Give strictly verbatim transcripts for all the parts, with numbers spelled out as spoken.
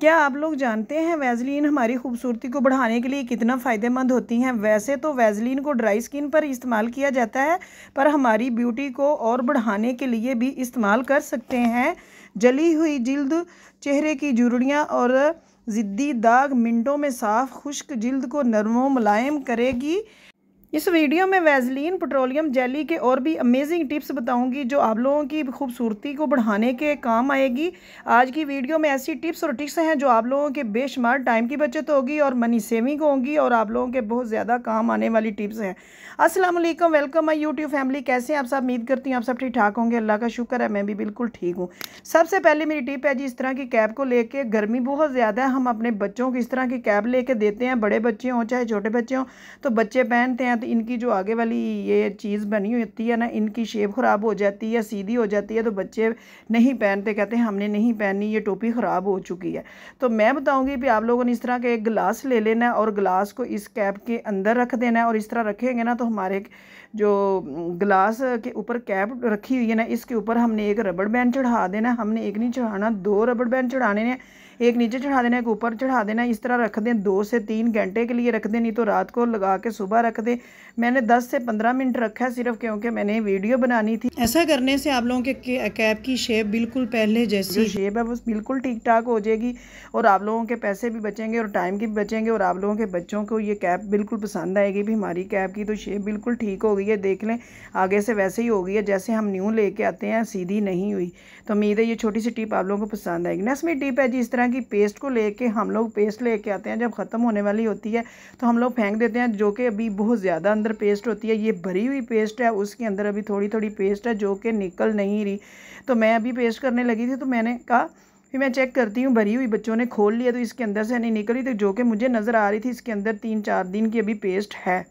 क्या आप लोग जानते हैं वैज़लीन हमारी खूबसूरती को बढ़ाने के लिए कितना फ़ायदेमंद होती हैं। वैसे तो वैज़लीन को ड्राई स्किन पर इस्तेमाल किया जाता है, पर हमारी ब्यूटी को और बढ़ाने के लिए भी इस्तेमाल कर सकते हैं। जली हुई जिल्द, चेहरे की झुर्रियाँ और ज़िद्दी दाग मिनटों में साफ़ खुश्क जिल्द को नरम व मुलायम करेगी। इस वीडियो में वैज़लीन पेट्रोलियम जेली के और भी अमेजिंग टिप्स बताऊंगी जो आप लोगों की खूबसूरती को बढ़ाने के काम आएगी। आज की वीडियो में ऐसी टिप्स और ट्रिक्स हैं जो आप लोगों के बेशुमार टाइम की बचत होगी और मनी सेविंग होगी और आप लोगों के बहुत ज़्यादा काम आने वाली टिप्स हैं। अस्सलाम वालेकुम, वेलकम माय यूट्यूब फैमिली। कैसे हैं आप सब? उम्मीद करती हूँ आप सब ठीक ठाक होंगे। अल्लाह का शुक्र है, मैं भी बिल्कुल ठीक हूँ। सबसे पहले मेरी टिप है जी, इस तरह की कैप को लेके, गर्मी बहुत ज़्यादा है, हम अपने बच्चों को इस तरह की कैप लेके देते हैं। बड़े बच्चे हों चाहे छोटे बच्चे हों, तो बच्चे पहनते हैं तो इनकी जो आगे वाली ये चीज़ बनी होती है ना, इनकी शेप ख़राब हो जाती है, सीधी हो जाती है, तो बच्चे नहीं पहनते, कहते हैं हमने नहीं पहनी, ये टोपी ख़राब हो चुकी है। तो मैं बताऊंगी कि आप लोगों ने इस तरह का एक गिलास ले लेना है और गिलास को इस कैप के अंदर रख देना है। और इस तरह रखेंगे ना तो हमारे जो गिलास के ऊपर कैप रखी हुई है ना, इसके ऊपर हमने एक रबड़ बैंड चढ़ा देना। हमने एक नहीं चढ़ाना, दो रबड़ बैंड चढ़ाने हैं। एक नीचे चढ़ा देना, एक ऊपर चढ़ा देना। इस तरह रख दें, दो से तीन घंटे के लिए रख दें, नहीं तो रात को लगा के सुबह रख दें। मैंने दस से पंद्रह मिनट रखा है सिर्फ, क्योंकि मैंने वीडियो बनानी थी। ऐसा करने से आप लोगों के कैप की शेप बिल्कुल पहले जैसी शेप है वो बिल्कुल ठीक ठाक हो जाएगी और आप लोगों के पैसे भी बचेंगे और टाइम की भी बचेंगे और आप लोगों के बच्चों को ये कैप बिल्कुल पसंद आएगी। भी हमारी कैप की तो शेप बिल्कुल ठीक हो गई है, देख लें आगे से वैसे ही हो गई है जैसे हम न्यू लेके आते हैं, सीधी नहीं हुई। तो उम्मीद है ये छोटी सी टिप आप लोगों को पसंद आएगी। नेक्स्ट मेरी टिप है जी, इस तरह की पेस्ट को लेके हम लोग पेस्ट लेके आते हैं, जब ख़त्म होने वाली होती है तो हम लोग फेंक देते हैं, जो कि अभी बहुत ज़्यादा अंदर पेस्ट होती है। ये भरी हुई पेस्ट है, उसके अंदर अभी थोड़ी थोड़ी पेस्ट है जो कि निकल नहीं रही। तो मैं अभी पेस्ट करने लगी थी तो मैंने कहा फिर मैं चेक करती हूँ, भरी हुई बच्चों ने खोल लिया तो इसके अंदर से नहीं निकली, तो जो कि मुझे नज़र आ रही थी इसके अंदर तीन चार दिन की अभी पेस्ट है।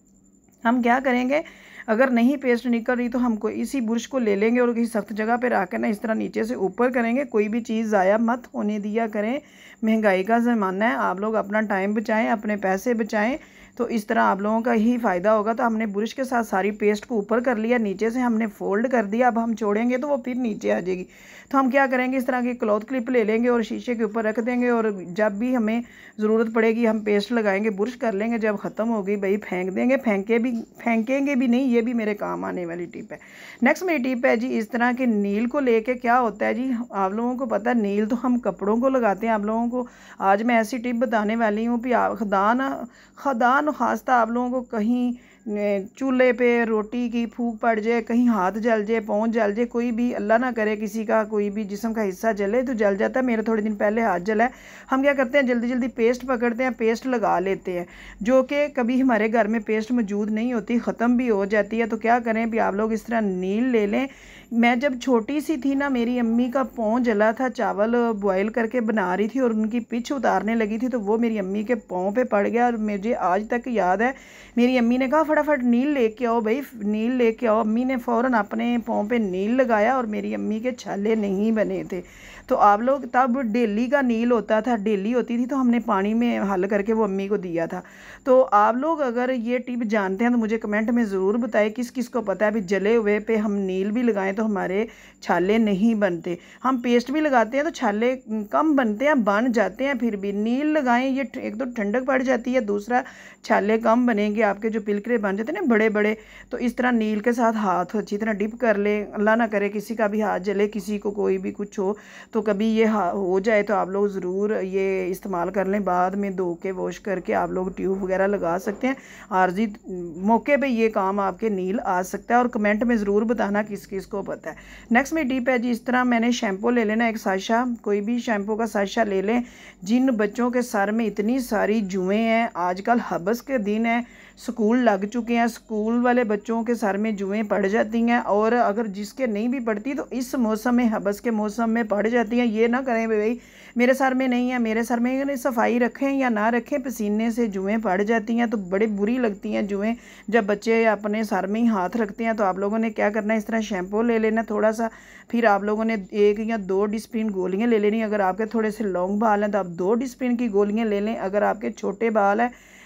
हम क्या करेंगे, अगर नहीं पेस्ट निकल रही तो हमको इसी बुरश को ले लेंगे और किसी सख्त जगह पे रख कर ना इस तरह नीचे से ऊपर करेंगे। कोई भी चीज़ ज़ाया मत होने दिया करें, महंगाई का ज़माना है, आप लोग अपना टाइम बचाएं, अपने पैसे बचाएं, तो इस तरह आप लोगों का ही फ़ायदा होगा। तो हमने बुरश के साथ सारी पेस्ट को ऊपर कर लिया, नीचे से हमने फोल्ड कर दिया। अब हम छोड़ेंगे तो वो फिर नीचे आ जाएगी। तो हम क्या करेंगे, इस तरह की क्लॉथ क्लिप ले लेंगे और शीशे के ऊपर रख देंगे और जब भी हमें ज़रूरत पड़ेगी हम पेस्ट लगाएंगे, बुरश कर लेंगे। जब ख़त्म हो गई भाई फेंक देंगे, फेंके भी फेंकेंगे भी नहीं। ये भी मेरे काम आने वाली टिप है। नेक्स्ट मेरी टिप है जी, इस तरह के नील को लेके क्या होता है जी, आप लोगों को पता है नील तो हम कपड़ों को लगाते हैं। आप लोगों को आज मैं ऐसी टिप बताने वाली हूँ कि खदान खदान खास्ता आप लोगों को कहीं चूल्हे पे रोटी की फूंक पड़ जाए, कहीं हाथ जल जाए, पाँव जल जाए, कोई भी अल्लाह ना करे किसी का कोई भी जिस्म का हिस्सा जले तो जल जाता है। मेरे थोड़े दिन पहले हाथ जला है। हम क्या करते हैं, जल्दी जल्दी पेस्ट पकड़ते हैं, पेस्ट लगा लेते हैं, जो कि कभी हमारे घर में पेस्ट मौजूद नहीं होती, ख़त्म भी हो जाती है। तो क्या करें भी, आप लोग इस तरह नील ले लें। मैं जब छोटी सी थी ना, मेरी अम्मी का पाँव जला था, चावल बॉयल करके बना रही थी और उनकी पिच उतारने लगी थी, तो वो मेरी अम्मी के पाँव पे पड़ गया और मुझे आज तक याद है। मेरी अम्मी ने कहा फटाफट नील लेके आओ भाई, नील लेके आओ। अम्मी ने फ़ौरन अपने पाँव पे नील लगाया और मेरी अम्मी के छाले नहीं बने थे। तो आप लोग, तब डेली का नील होता था, डेली होती थी, तो हमने पानी में हल करके वो अम्मी को दिया था। तो आप लोग अगर ये टिप जानते हैं तो मुझे कमेंट में ज़रूर बताएं किस किस को पता है भी जले हुए पे हम नील भी लगाएं तो हमारे छाले नहीं बनते। हम पेस्ट भी लगाते हैं तो छाले कम बनते हैं, बन जाते हैं, फिर भी नील लगाएं। ये एक तो ठंडक पड़ जाती है, दूसरा छाले कम बनेंगे, आपके जो पिलकरे बन जाते हैं ना बड़े बड़े। तो इस तरह नील के साथ हाथ अच्छी तरह डिप कर ले, अल्लाह ना करे किसी का भी हाथ जले, किसी को कोई भी कुछ हो तो कभी ये हो जाए तो आप लोग ज़रूर ये इस्तेमाल कर लें। बाद में धो के वॉश करके आप लोग ट्यूब वगैरह लगा सकते हैं। आर्जी मौके पे ये काम आपके नील आ सकता है और कमेंट में ज़रूर बताना किस किस को पता है। नेक्स्ट में टिप है जी, इस तरह मैंने शैम्पू ले लेना, एक साशा, कोई भी शैम्पू का साशा ले लें। जिन बच्चों के सर में इतनी सारी जुएँ हैं, आजकल हबस के दिन है, स्कूल लग चुके हैं, स्कूल वाले बच्चों के सर में जुएँ पड़ जाती हैं और अगर जिसके नहीं भी पड़ती तो इस मौसम में, हबस के मौसम में पड़ जाती हैं। ये ना करें भाई मेरे सर में नहीं है, मेरे सर में सफाई रखें या ना रखें, पसीने से जुएँ पड़ जाती हैं तो बड़ी बुरी लगती हैं जुएँ जब बच्चे अपने सर में ही हाथ रखते हैं। तो आप लोगों ने क्या करना है, इस तरह शैम्पू ले लेना थोड़ा सा, फिर आप लोगों ने एक या दो डिस्प्रिन गोलियाँ ले लेनी। अगर आपके थोड़े से लॉन्ग बाल हैं तो आप दो डिस्प्रिन की गोलियाँ ले लें। अगर आपके छोटे बाल हैं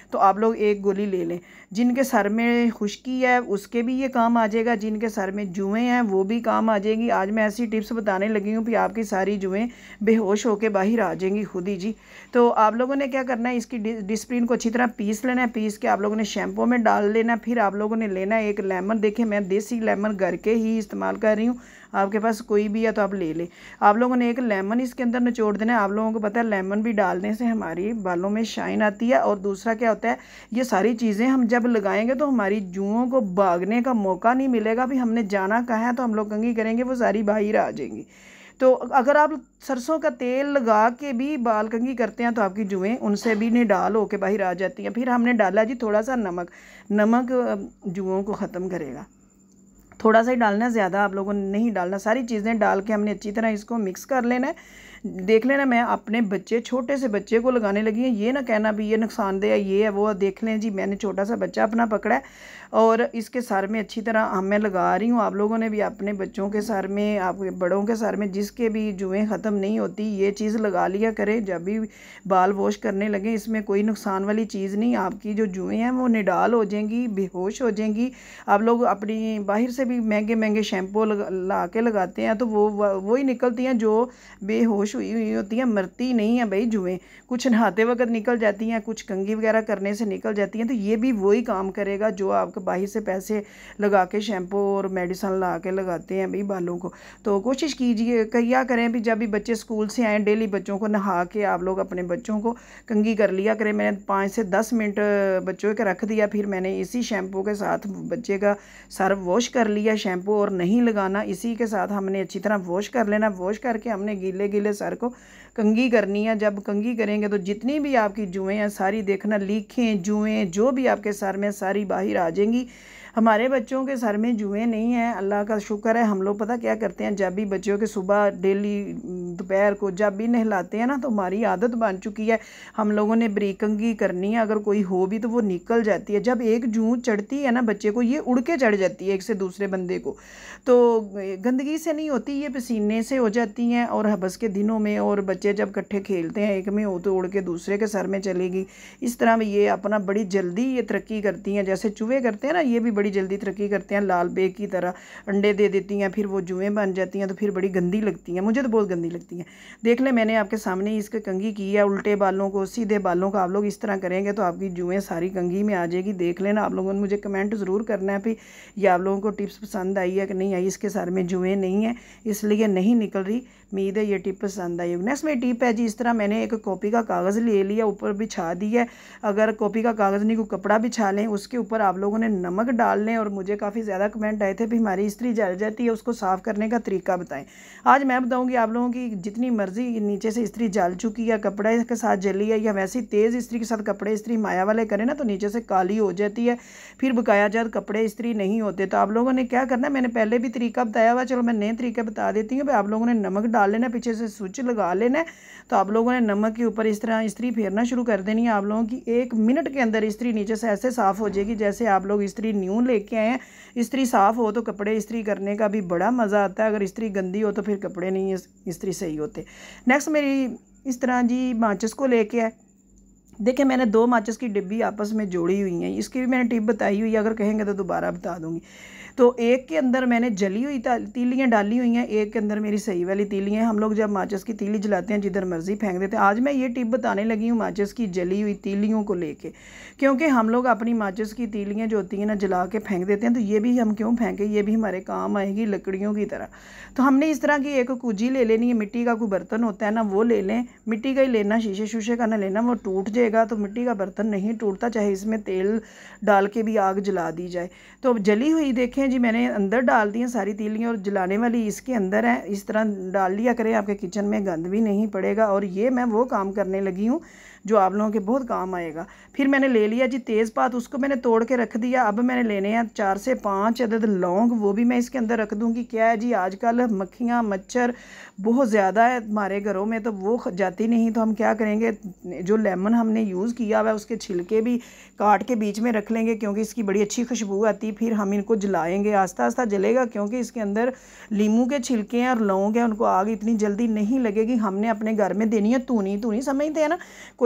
तो आप लोग एक गोली ले लें। जिनके सर में खुश्की है उसके भी ये काम आ जाएगा, जिनके सर में जुएँ हैं वो भी काम आ जाएगी। आज मैं ऐसी टिप्स बताने लगी हूँ कि आपकी सारी जुएँ बेहोश होकर बाहर आ जाएंगी खुद ही जी। तो आप लोगों ने क्या करना है, इसकी डिस्प्रिन को अच्छी तरह पीस लेना है। पीस के आप लोगों ने शैम्पू में डाल लेना। फिर आप लोगों ने लेना है एक लेमन। देखें मैं देसी लेमन घर के ही इस्तेमाल कर रही हूँ, आपके पास कोई भी है तो आप ले लें। आप लोगों ने एक लेमन इसके अंदर निचोड़ देना है। आप लोगों को पता है लेमन भी डालने से हमारी बालों में शाइन आती है। और दूसरा क्या होता है, ये सारी चीज़ें हम जब लगाएंगे तो हमारी जुओं को भागने का मौका नहीं मिलेगा। भी हमने जाना कहाँ है तो हम लोग कंघी करेंगे, वो सारी बाहर आ जाएंगी। तो अगर आप सरसों का तेल लगा के भी बाल कंघी करते हैं तो आपकी जुएँ उनसे भी निडाल होके बाहर आ जाती हैं। फिर हमने डाला जी थोड़ा सा नमक। नमक जुओं को ख़त्म करेगा। थोड़ा सा ही डालना है, ज़्यादा आप लोगों ने नहीं डालना। सारी चीज़ें डाल के हमने अच्छी तरह इसको मिक्स कर लेना है। देख लेना, मैं अपने बच्चे छोटे से बच्चे को लगाने लगी है। ये ना कहना भी ये नुकसानदेह है ये है वो। देख लें जी, मैंने छोटा सा बच्चा अपना पकड़ा है और इसके सर में अच्छी तरह हम मैं लगा रही हूँ। आप लोगों ने भी अपने बच्चों के सर में, आपके बड़ों के सर में, जिसके भी जुएँ ख़त्म नहीं होती, ये चीज़ लगा लिया करें जब भी बाल वॉश करने लगे। इसमें कोई नुकसान वाली चीज़ नहीं। आपकी जो जुएँ हैं वो निडाल हो जाएंगी, बेहोश हो जाएंगी। आप लोग अपनी बाहर से भी महंगे महंगे शैम्पू ला के लगाते हैं तो वो वही निकलती हैं जो बेहोश हुई हुई होती हैं, मरती नहीं है भाई जुएँ। कुछ नहाते वक्त निकल जाती हैं, कुछ कंघी वगैरह करने से निकल जाती हैं। तो ये भी वही काम करेगा जो आपके बाहर से पैसे लगा के शैम्पू और मेडिसिन ला के लगाते हैं भाई बालों को। तो कोशिश कीजिए, क्या करें भी जब भी बच्चे स्कूल से आएँ डेली बच्चों को नहा के आप लोग अपने बच्चों को कंघी कर लिया करें। मैंने पाँच से दस मिनट बच्चों के रख दिया, फिर मैंने इसी शैम्पू के साथ बच्चे का सर वॉश कर लिया। शैम्पू और नहीं लगाना, इसी के साथ हमने अच्छी तरह वॉश कर लेना। वॉश करके हमने गीले गीले सर को कंघी करनी है। जब कंघी करेंगे तो जितनी भी आपकी जुएँ हैं सारी देखना, लीखें जुएँ जो भी आपके सर में सारी बाहर आ जाएंगी। हमारे बच्चों के सर में जुएँ नहीं हैं, अल्लाह का शुक्र है। हम लोग पता क्या करते हैं, जब भी बच्चों के सुबह डेली दोपहर को जब भी नहलाते हैं ना तो हमारी आदत बन चुकी है, हम लोगों ने बरीक कंघी करनी है। अगर कोई हो भी तो वो निकल जाती है। जब एक जूँ चढ़ती है ना बच्चे को, ये उड़ के चढ़ जाती है एक से दूसरे बंदे को। तो गंदगी से नहीं होती, ये पसीने से हो जाती हैं। और हबस के दिनों में और बच्चे जब इकट्ठे खेलते हैं, एक में हो तो उड़ के दूसरे के सर में चलेगी। इस तरह में ये अपना बड़ी जल्दी ये तरक्की करती हैं, जैसे चूहे करते हैं ना, ये भी बड़ी जल्दी तरक्की करते हैं। लाल बेग की तरह अंडे दे देती हैं, फिर वो जुएँ बन जाती हैं, तो फिर बड़ी गंदी लगती हैं। मुझे तो बहुत गंदी लगती हैं। देख लें, मैंने आपके सामने इसके कंघी की है। उल्टे बालों को, सीधे बालों को आप लोग इस तरह करेंगे तो आपकी जुएँ सारी कंघी में आ जाएगी। देख लेना, आप लोगों ने मुझे कमेंट ज़रूर करना है फिर ये आप लोगों को टिप्स पसंद आई है कि नहीं आई। इसके सर में जुएँ नहीं है इसलिए नहीं निकल रही। उम्मीद है ये टिप पसंद आई होगी। नेक्स्ट मेरी टिप है जी, इस तरह मैंने एक कॉपी का कागज़ ले लिया, ऊपर बिछा दी है। अगर कॉपी का कागज़ नहीं, कोई कपड़ा बिछा लें, उसके ऊपर आप लोगों ने नमक डाल लें। और मुझे काफ़ी ज़्यादा कमेंट आए थे भी हमारी इस्त्री जल जाती है, उसको साफ़ करने का तरीका बताएं। आज मैं बताऊंगी आप लोगों की जितनी मर्ज़ी नीचे से इस्त्री जल चुकी है, कपड़े के साथ जली है, या वैसे तेज़ इस्त्री के साथ कपड़े इस्त्री माया वाले करें ना तो नीचे से काली हो जाती है, फिर बकाया जब कपड़े इस्त्री नहीं होते। तो आप लोगों ने क्या करना है, मैंने पहले भी तरीका बताया हुआ, चलो मैं नए तरीके बता देती हूँ। आप लोगों ने नमक डाल लेना, पीछे से स्विच लगा लेना है। तो आप लोगों ने नमक के ऊपर इस तरह इस्त्री फेरना शुरू कर देनी है। आप लोगों की एक मिनट के अंदर इस्त्री नीचे से ऐसे साफ़ हो जाएगी जैसे आप लोग इस्त्री न्यू लेके आए हैं। इस्त्री साफ़ हो तो कपड़े इस्त्री करने का भी बड़ा मज़ा आता है, अगर इस्त्री गंदी हो तो फिर कपड़े नहीं इस्त्री सही होते। नेक्स्ट मेरी इस तरह जी माचिस को लेके आए। देखिए मैंने दो माचिस की डिब्बी आपस में जोड़ी हुई हैं, इसकी भी मैंने टिप बताई हुई है, अगर कहेंगे तो दोबारा बता दूंगी। तो एक के अंदर मैंने जली हुई तीलियाँ डाली हुई हैं, एक के अंदर मेरी सही वाली तीलियाँ हैं। हम लोग जब माचिस की तीली जलाते हैं जिधर मर्जी फेंक देते हैं। आज मैं ये टिप बताने लगी हूँ माचिस की जली हुई तीलियों को लेके, क्योंकि हम लोग अपनी माचिस की तीलियाँ जो होती हैं ना जला के फेंक देते हैं, तो ये भी हम क्यों फेंकें, ये भी हमारे काम आएगी लकड़ियों की तरह। तो हमने इस तरह की एक कूजी ले लेनी है, मिट्टी का कोई बर्तन होता है ना वो ले लें, मिट्टी का ही लेना, शीशे शूशे का ना लेना, वो टूट जाएगा। तो मिट्टी का बर्तन नहीं टूटता, चाहे इसमें तेल डाल के भी आग जला दी जाए। तो जली हुई देखें जी मैंने अंदर डाल दी हैं सारी तीलियाँ, और जलाने वाली इसके अंदर है। इस तरह डाल लिया करें, आपके किचन में गंद भी नहीं पड़ेगा। और ये मैं वो काम करने लगी हूँ जो आप लोगों के बहुत काम आएगा। फिर मैंने ले लिया जी तेज़पात, उसको मैंने तोड़ के रख दिया। अब मैंने लेने हैं चार से पाँच अदद लौंग, वो भी मैं इसके अंदर रख दूँगी। क्या है जी आजकल मक्खियाँ मच्छर बहुत ज़्यादा है हमारे घरों में, तो वो जाती नहीं। तो हम क्या करेंगे, जो लेमन हमने यूज़ किया हुआ है उसके छिलके भी काट के बीच में रख लेंगे, क्योंकि इसकी बड़ी अच्छी खुशबू आती है। फिर हम इनको जलाएँगे, आस्ता आस्ता जलेगा, क्योंकि इसके अंदर लीमू के छिलके हैं और लौंग हैं, उनको आग इतनी जल्दी नहीं लगेगी। हमने अपने घर में देनी है तूनी, तूनी समझते हैं ना, कोई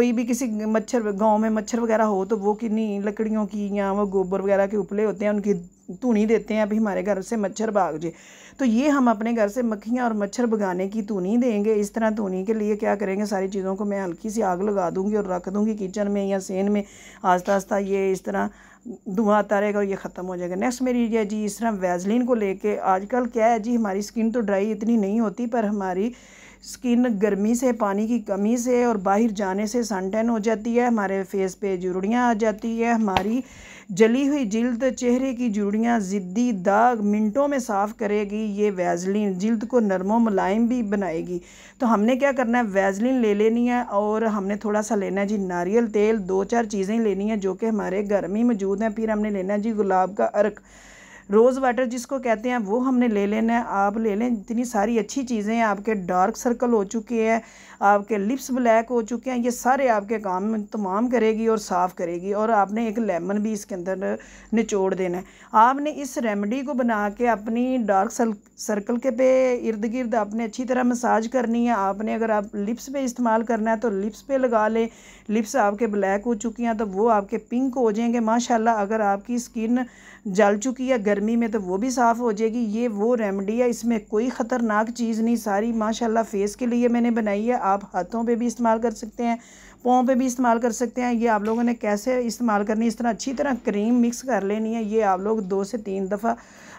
कोई भी किसी मच्छर गांव में मच्छर वगैरह हो तो वो किन्हीं लकड़ियों की या वो गोबर वगैरह के उपले होते हैं, उनकी धूनी देते हैं अभी हमारे घर से मच्छर भाग जाए। तो ये हम अपने घर से मक्खियाँ और मच्छर भगाने की धूनी देंगे। इस तरह धूनी के लिए क्या करेंगे, सारी चीज़ों को मैं हल्की सी आग लगा दूँगी और रख दूँगी किचन में या सेन में। आस्ता आस्ता ये इस तरह धुआं आता रहेगा और ये ख़त्म हो जाएगा। नेक्स्ट मेरी ये जी इस तरह वैसलीन को लेके, आजकल क्या है जी, हमारी स्किन तो ड्राई इतनी नहीं होती, पर हमारी स्किन गर्मी से, पानी की कमी से और बाहर जाने से सन टैन हो जाती है, हमारे फेस पे जुड़ियाँ आ जाती है, हमारी जली हुई जिल्द, चेहरे की जुड़ियाँ, ज़िद्दी दाग मिनटों में साफ़ करेगी ये वैसलीन, जिल्द को नरमो मुलायम भी बनाएगी। तो हमने क्या करना है, वैसलीन ले लेनी है और हमने थोड़ा सा लेना है जी नारियल तेल, दो चार चीज़ें लेनी है जो कि हमारे घर में मौजूद हैं। फिर हमने लेना है जी गुलाब का अर्क, रोज़ वाटर जिसको कहते हैं, वो हमने ले लेना है। आप ले लें, इतनी सारी अच्छी चीज़ें हैं। आपके डार्क सर्कल हो चुके हैं, आपके लिप्स ब्लैक हो चुके हैं, ये सारे आपके काम तमाम करेगी और साफ़ करेगी। और आपने एक लेमन भी इसके अंदर निचोड़ देना है। आपने इस रेमेडी को बना के अपनी डार्क सर्कल के पे इर्द गिर्द आपने अच्छी तरह मसाज करनी है। आपने अगर आप लिप्स पे इस्तेमाल करना है तो लिप्स पे लगा लें। लिप्स आपके ब्लैक हो चुकी हैं तो वो आपके पिंक हो जाएंगे माशाल्लाह। अगर आपकी स्किन जल चुकी है गर्मी में तो वो भी साफ़ हो जाएगी। ये वो रेमेडी है, इसमें कोई ख़तरनाक चीज़ नहीं, सारी माशाल्लाह फेस के लिए मैंने बनाई है। आप हाथों पे भी इस्तेमाल कर सकते हैं, पाँव पे भी इस्तेमाल कर सकते हैं। ये आप लोगों ने कैसे इस्तेमाल करनी है, इस तरह अच्छी तरह क्रीम मिक्स कर लेनी है। ये आप लोग दो से तीन दफ़ा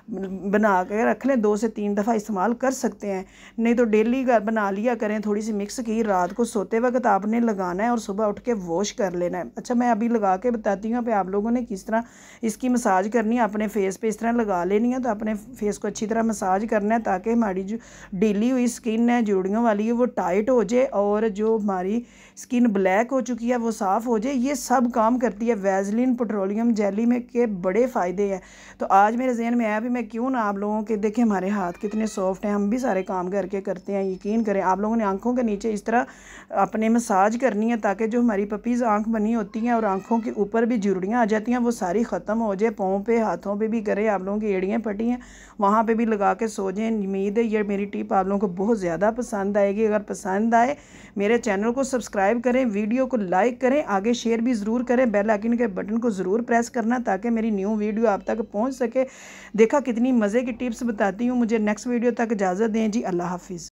बना के रख लें, दो से तीन दफ़ा इस्तेमाल कर सकते हैं। नहीं तो डेली बना लिया करें, थोड़ी सी मिक्स की, रात को सोते वक्त आपने लगाना है और सुबह उठ के वॉश कर लेना है। अच्छा, मैं अभी लगा के बताती हूँ पे आप लोगों ने किस तरह इसकी मसाज करनी है। अपने फेस पे इस तरह लगा लेनी है। तो अपने फेस को अच्छी तरह मसाज करना है ताकि हमारी जो डीली हुई स्किन है, जुड़ियों वाली है, वो टाइट हो जाए और जो हमारी स्किन ब्लैक हो चुकी है वो साफ़ हो जाए। ये सब काम करती है वैसलीन पेट्रोलियम जेली में के बड़े फ़ायदे हैं। तो आज मेरे जहन में आया भी मैं क्यों ना आप लोगों के, देखें हमारे हाथ कितने सॉफ्ट हैं, हम भी सारे काम करके करते हैं। यकीन करें, आप लोगों ने आंखों के नीचे इस तरह अपने मसाज करनी है ताकि जो हमारी पपीज़ आंख बनी होती हैं और आंखों के ऊपर भी जुड़ियाँ आ जाती हैं वो सारी ख़त्म हो जाए। पाँव पे, हाथों पे भी करें, आप लोगों की एड़ियाँ फटी हैं वहाँ पे भी लगा के सो जाएं। उम्मीद है ये मेरी टिप आप लोगों को बहुत ज़्यादा पसंद आएगी। अगर पसंद आए मेरे चैनल को सब्सक्राइब करें, वीडियो को लाइक करें, आगे शेयर भी ज़रूर करें, बेल आइकन के बटन को ज़रूर प्रेस करना ताकि मेरी न्यू वीडियो आप तक पहुँच सके। देखा कितनी मज़े की टिप्स बताती हूँ। मुझे नेक्स्ट वीडियो तक इजाज़त दें जी, अल्लाह हाफिज़।